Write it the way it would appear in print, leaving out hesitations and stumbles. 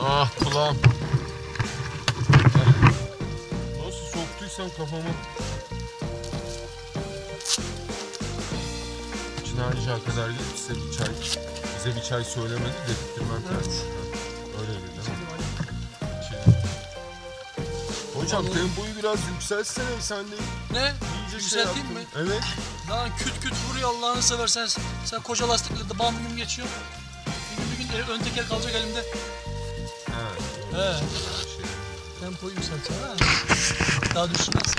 Ah kulağım. Nasıl soktuysam kafama. Çınarcığa kadar gidip size bir çay. Bize bir çay söylemedi, dedirttirmem. Evet. Öyleydi değil mi? Hocam tempoyu biraz yükseltsene, sen de Ne? iyice Yükselteyim mi? Evet. Lan küt küt vuruyor Allah'ını seversen. Sen koca lastikle de bam gün geçiyor. Bir gün ön teker kalacak elimde. Ha, He. şey. Tempoyu yükselteceğim ha. Daha düşünmez.